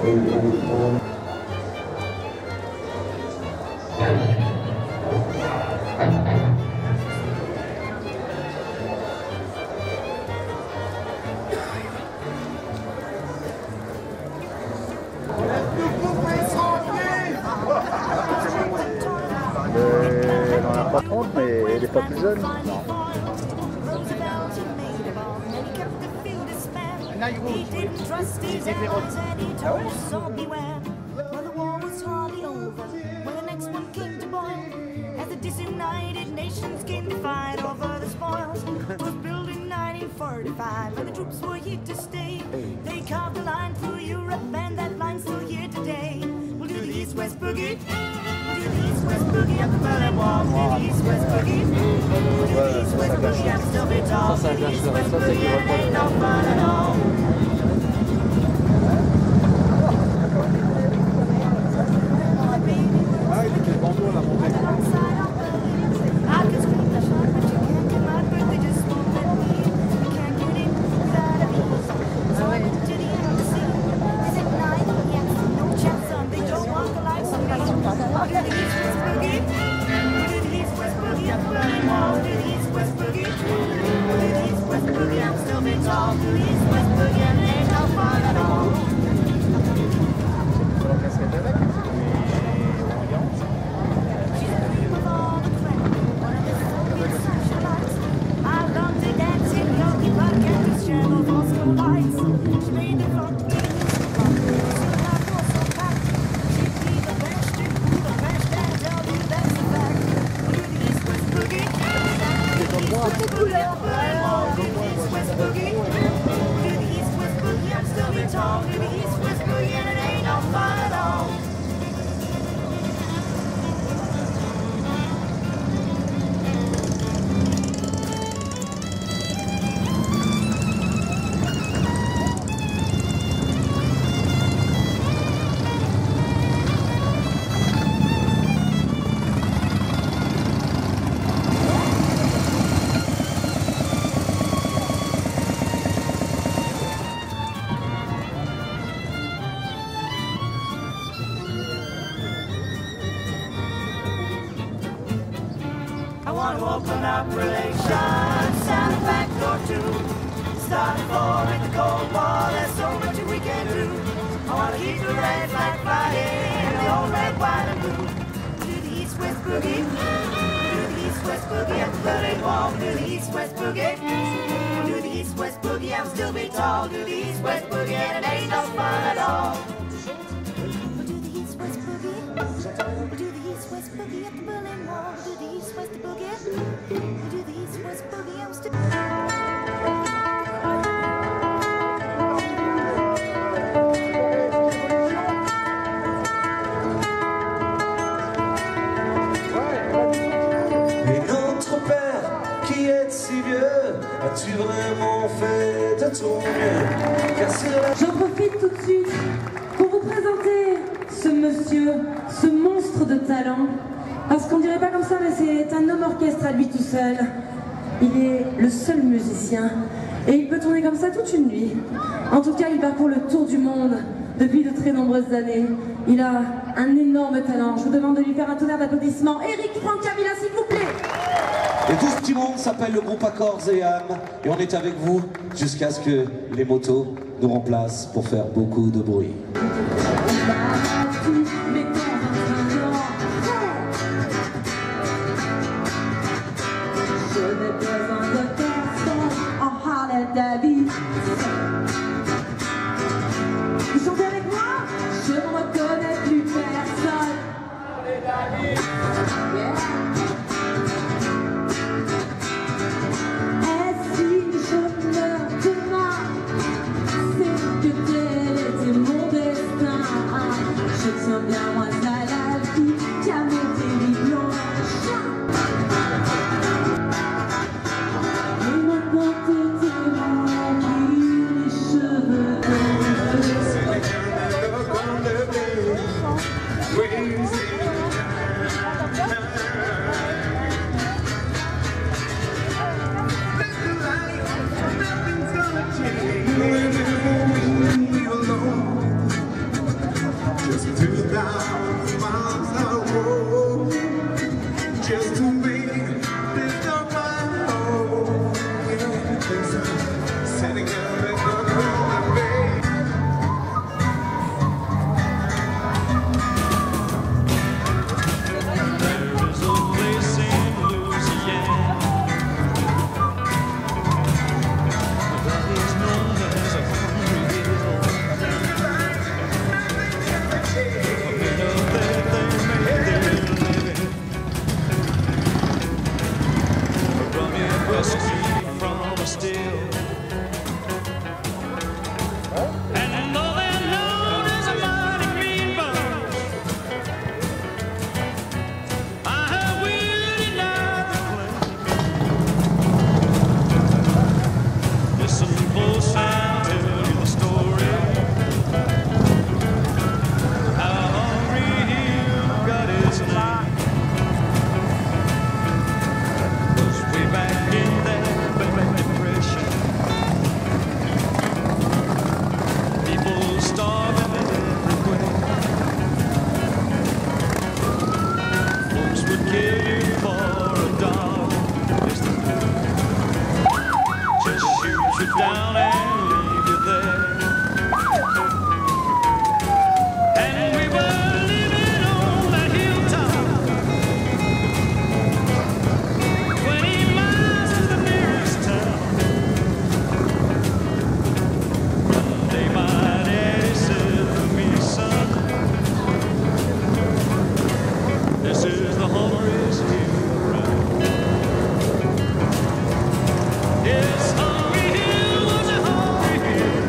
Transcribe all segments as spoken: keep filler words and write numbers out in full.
Elle n'en a pas trente, mais elle n'est pas plus jeune. Non. He didn't trust his allies and he told us all beware. Well, the war was hardly over when the next one came to boil. As the disunited nations came to fight over the spoils. It was built in nineteen forty-five and the troops were here to stay. They carved a line through Europe and that line's still here today. We'll do the East-West Boogie. We'll do the East-West Boogie at the Berlin Wall. We'll do the East-West Boogie. We'll do the East-West Boogie and still be tall. We'll do the East-West Boogie and it ain't no fun at all. Open up relations, sound a fact or two. Starting for in the Cold War, there's so much we can do. I want to keep the red flag flying, the old red, white and blue. Do the East-West Boogie, do the East-West Boogie at the Berlin Wall. Do the East-West Boogie, do the East-West Boogie, I'm still be tall. Do the East-West Boogie and it ain't no fun at all. Do the East-West Boogie, do the East-West Boogie at the Berlin Wall. Do the East-West Boogie, do the East-West Boogie, I'm still... As-tu vraiment fait de ton mieux? J'en profite tout de suite pour vous présenter ce monsieur, ce monstre de talent. Parce qu'on dirait pas comme ça, mais c'est un homme orchestre à lui tout seul. Il est le seul musicien et il peut tourner comme ça toute une nuit. En tout cas, il parcourt le tour du monde depuis de très nombreuses années. Il a un énorme talent. Je vous demande de lui faire un tonnerre d'applaudissements. Eric Francavilla, s'il vous plaît. Et tout ce petit monde s'appelle le groupe Accords et âmes. Et on est avec vous jusqu'à ce que les motos nous remplacent pour faire beaucoup de bruit. Vous chantez avec moi? Je ne reconnais plus personne. Yeah. Et si je meurs demain, c'est que tel était mon destin. Je tiens bien moins à la vie qu'à mes terribles blanches. Et maintenant tout est rempli, les cheveux thousand miles away, just to be this of my own. Sitting up in the corner, babe. There is a place in Louisiana that is known as a hungry hill. Rescued from a still, and though they're known as a mighty green bunch, I will deny the claim. Listen close, I'll tell you the story, how Hungry Hill got its name. Was way back in that Great Depression, people starving everywhere. Folks would kill you for a dollar, yes they would. Just shoot you down and leave you there. And we were living on that hilltop, twenty miles to the nearest town. One day my daddy said to me, son, this is the hungriest hill around. Yes, Hungry Hill was a hungry hill,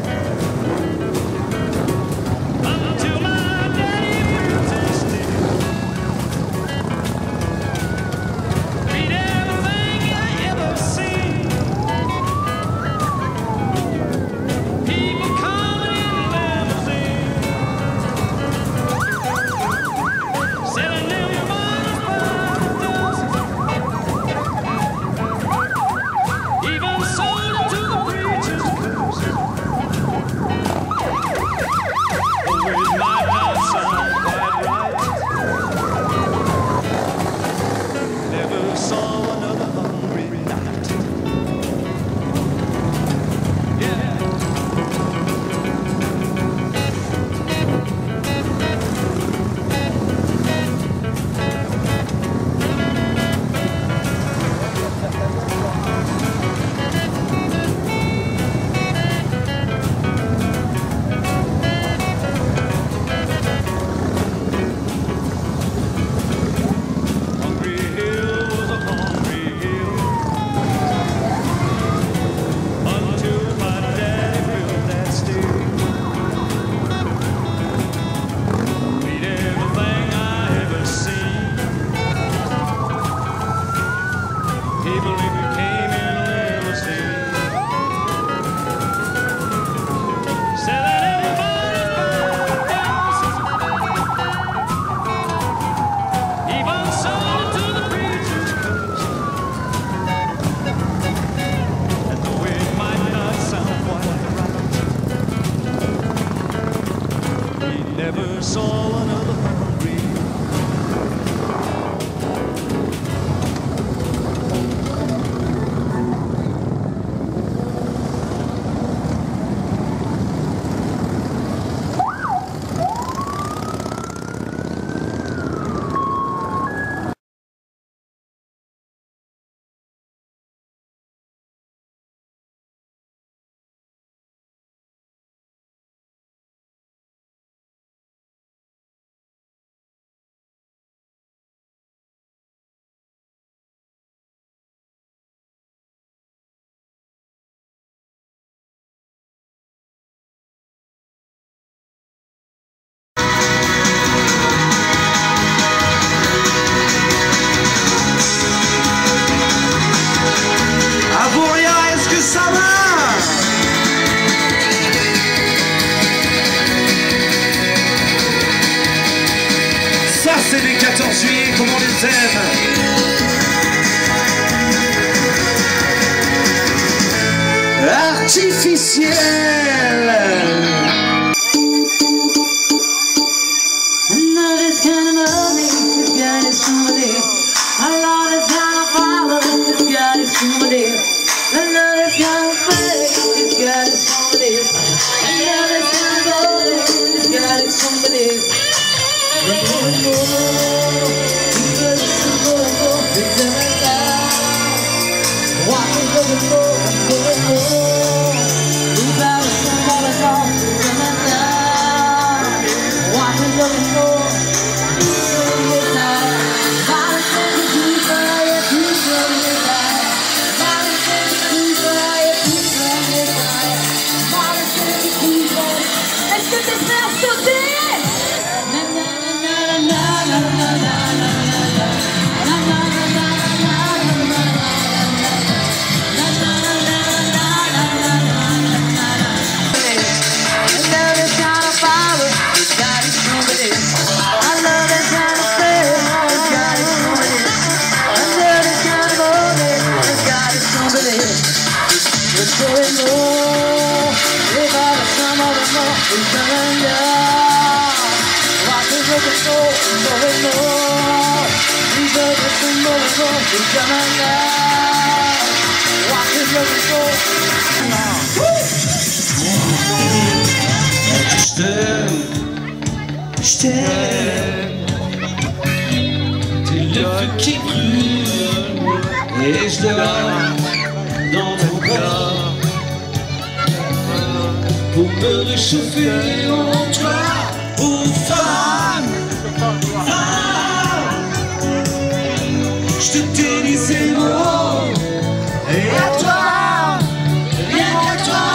until my daddy built it still. Beat everything I ever seen. People coming in limousines, selling them bottles by the dozen. Even sold it to the preacher's person. Oh, it might not sound quite right. Never saw another hungry night. Yeah. Hungry Hill was a hungry hill, until my daddy built that still. Beat everything I ever seen. People even came in a limousine, selling everybody by the dozen. Even sold it to the preacher's cousin. And though it might not sound quite right, he never saw another hungry. Avouria, est-ce que ça va? Ça c'est les quatorze juillet, comme on les aime. Artificiel. coming down. Watching looking for and going more. Without somebody else coming down. Watching looking for. Est-ce que t'es prêt à sauter? Je t'aime, je t'aime. T'es le feu qui brûle et je dors dans ton corps pour me réchauffer en toi, oh femme, femme. Je te dédie ces mots et à toi, rien qu'à toi.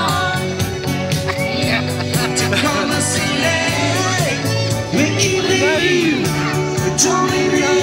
T'es comme un soleil, mais qui brille dans les nuits.